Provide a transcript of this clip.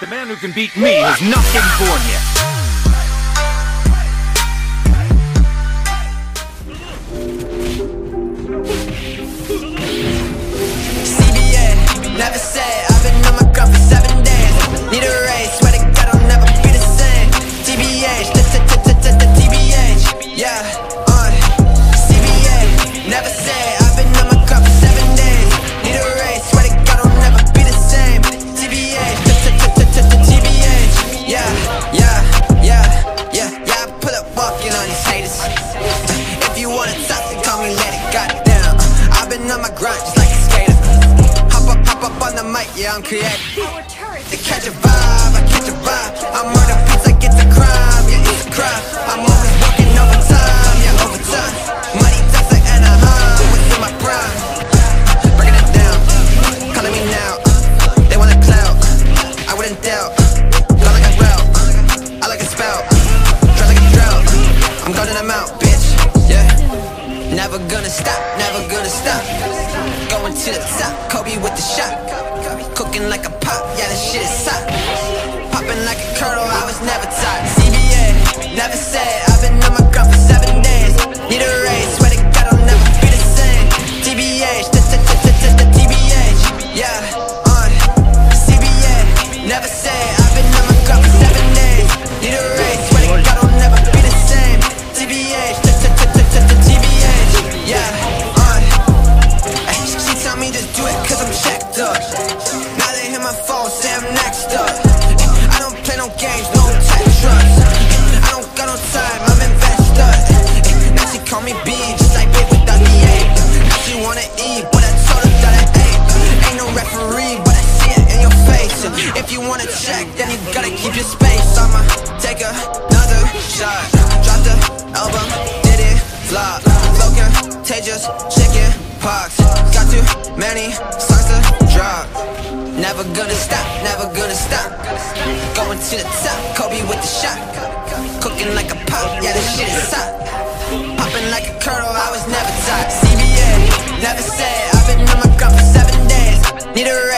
The man who can beat me has not been born yet. CBA, never say I've been on my grind for 7 days. Need a race, swear to God I'll never be the same. TBH, TBH, yeah, CBA, never say I've been on my grind for 7 days. Need a race, swear to God I'll never be the same. TBH, TBH, yeah, I pull up walking on these haters. If you wanna talk, then call me later, goddamn. I've been on my grind just like a skater. Hop up on the mic, yeah, I'm creative. To catch a vibe, I catch a vibe. I murder beats like it's a crime, yeah, it's a crime. I'm always working overtime, yeah, overtime. Money talks like Anaheim, what's in my prime? Breaking it down, calling me now. They want a clout, I wouldn't doubt. Fly like a route, I like a spout. Dry like a drought, I'm golden, I'm out, bitch, yeah. Never gonna stop, never gonna stop. Going to the top, Kobe with the shot. Cooking like a pop, yeah, this shit is hot. Popping like a kernel, I was never taught. CBA, never say I've been on my grind for 7 days. Need a race, swear to God I'll never be the same. TBH, TBH, yeah, CBA, never say I've been on my grind for 7 days. Need a race, swear to God I'll never be the same. TBH, TBH, yeah, she tell me just do it cause I'm checked up. Now they hit my phone, say I'm next up. I don't play no games, no Tetris. I don't got no time, I'm invested. Now she call me B, just like Big without the A. Now she wanna eat, but I told her that I ate. Ain't no referee, but I see it in your face. If you wanna check, then you gotta keep your space. I'ma take another shot. Drop the album, did it, flop. Flow contagious, chicken pox. Got too many songs to drop. Never gonna stop, never gonna stop. Going to the top, Kobe with the shot. Cooking like a pop, yeah, this shit is hot. Popping like a kernel, I was never taught. CBA, never say I've been on my grind for 7 days. Need a